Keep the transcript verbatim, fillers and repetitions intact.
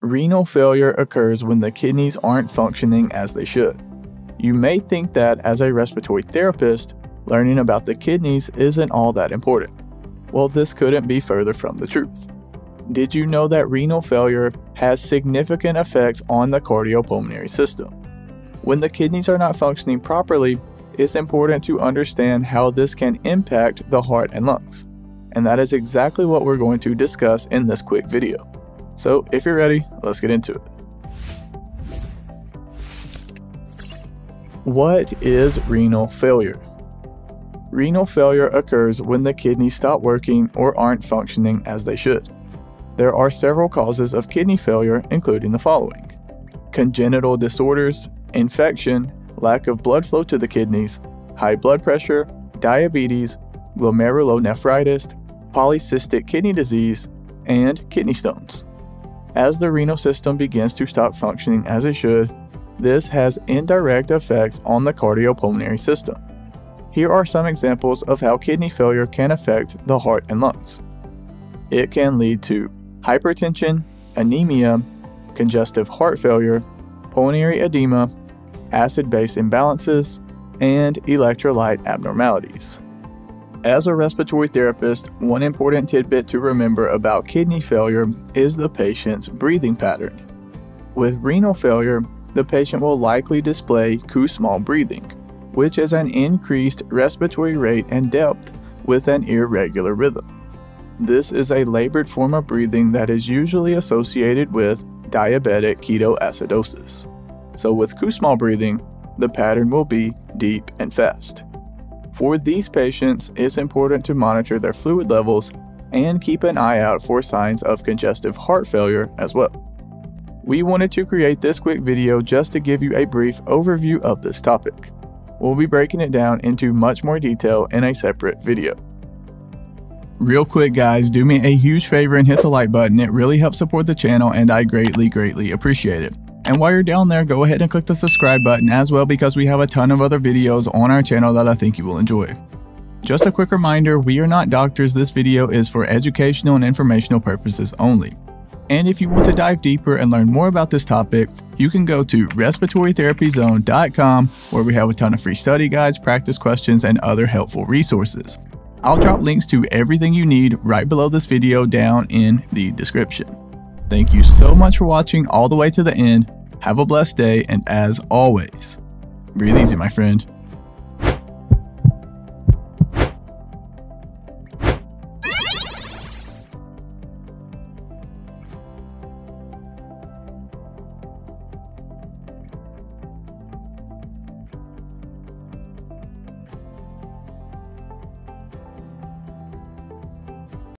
Renal failure occurs when the kidneys aren't functioning as they should. You may think that as a respiratory therapist, learning about the kidneys isn't all that important. Well, this couldn't be further from the truth. Did you know that renal failure has significant effects on the cardiopulmonary system? When the kidneys are not functioning properly, it's important to understand how this can impact the heart and lungs. And that is exactly what we're going to discuss in this quick video. So if you're ready, let's get into it. What is renal failure? Renal failure occurs when the kidneys stop working or aren't functioning as they should. There are several causes of kidney failure, including the following: congenital disorders, infection, lack of blood flow to the kidneys, high blood pressure, diabetes, glomerulonephritis, polycystic kidney disease, and kidney stones. As the renal system begins to stop functioning as it should, this has indirect effects on the cardiopulmonary system. Here are some examples of how kidney failure can affect the heart and lungs. It can lead to hypertension, anemia, congestive heart failure, pulmonary edema, acid-base imbalances, and electrolyte abnormalities. As a respiratory therapist, one important tidbit to remember about kidney failure is the patient's breathing pattern. With renal failure, the patient will likely display Kussmaul breathing, which is an increased respiratory rate and depth with an irregular rhythm. This is a labored form of breathing that is usually associated with diabetic ketoacidosis. So with Kussmaul breathing, the pattern will be deep and fast. For these patients, it's important to monitor their fluid levels and keep an eye out for signs of congestive heart failure as well. We wanted to create this quick video just to give you a brief overview of this topic. We'll be breaking it down into much more detail in a separate video. Real quick guys, do me a huge favor and hit the like button. It really helps support the channel and I greatly, greatly appreciate it. And while you're down there, go ahead and click the subscribe button as well, because we have a ton of other videos on our channel that I think you will enjoy. Just a quick reminder, we are not doctors. This video is for educational and informational purposes only. And if you want to dive deeper and learn more about this topic, you can go to respiratory therapy zone dot com, where we have a ton of free study guides, practice questions, and other helpful resources. I'll drop links to everything you need right below this video down in the description. Thank you so much for watching all the way to the end. Have a blessed day, and as always, breathe easy, my friend.